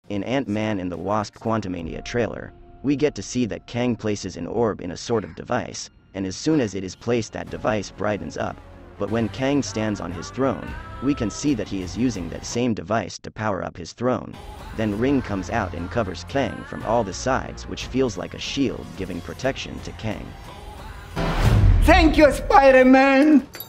In Ant-Man and the Wasp Quantumania trailer, we get to see that Kang places an orb in a sort of device, and as soon as it is placed that device brightens up, but when Kang stands on his throne, we can see that he is using that same device to power up his throne. Then Ring comes out and covers Kang from all the sides, which feels like a shield giving protection to Kang. Thank you, Spider-Man!